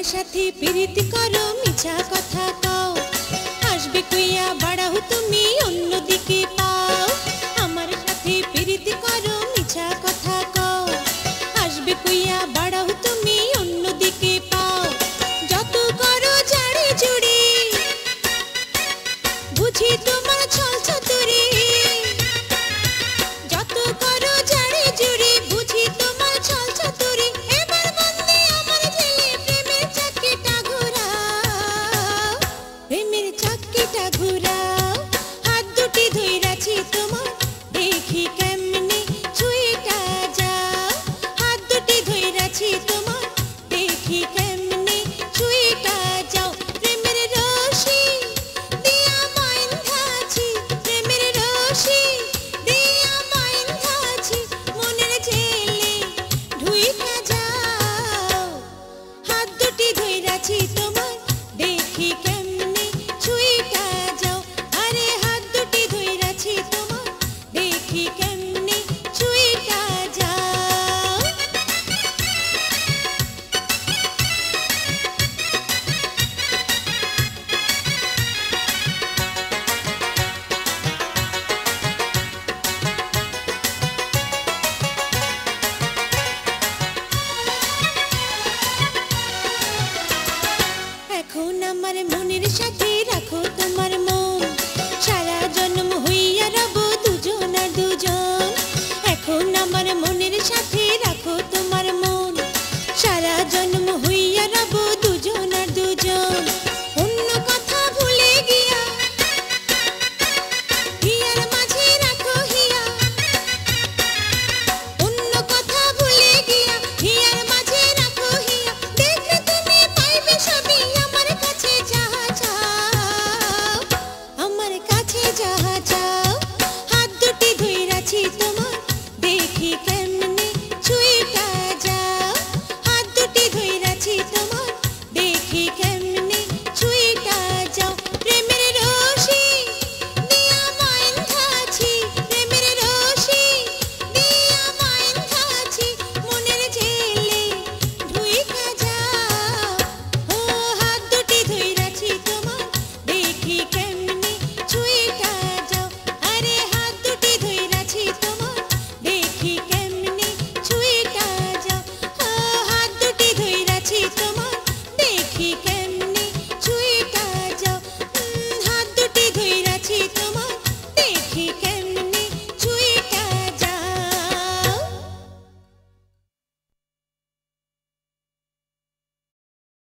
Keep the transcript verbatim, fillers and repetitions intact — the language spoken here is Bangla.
সাথে প্রীতি করো মিছা কথা কও আসবে কইয়া বাড়াও তুমি অন্যদিকে পাও আমার সাথে প্রীতি করো মিছা কথা কও আসবে কইয়া বাড়াও তুমি অন্যদিকে পাও যত করো জাড়ি জুড়ি বুঝি তোমার ছল চাতুরি যত করো জাড়ি জুড়ি বুঝি তোমার ছল চাতুরি এবার বন্দে আমার ছেলে প্রেমের চাকিটা ঘুরাও প্রেমের চাকিটা ঘুরাও হাত দুটি ধইরাছি তোমার দেখি কেমনে ছুঁইটা যাও হাত দুটি ধইরাছি তোমার দেখি কেমনে ছুঁইটা যাও প্রেমের রশি দিয়া বাইন্ধাছি প্রেমের রশি দিয়া বাইন্ধাছি মনের ছেলে ঢুইকা যাও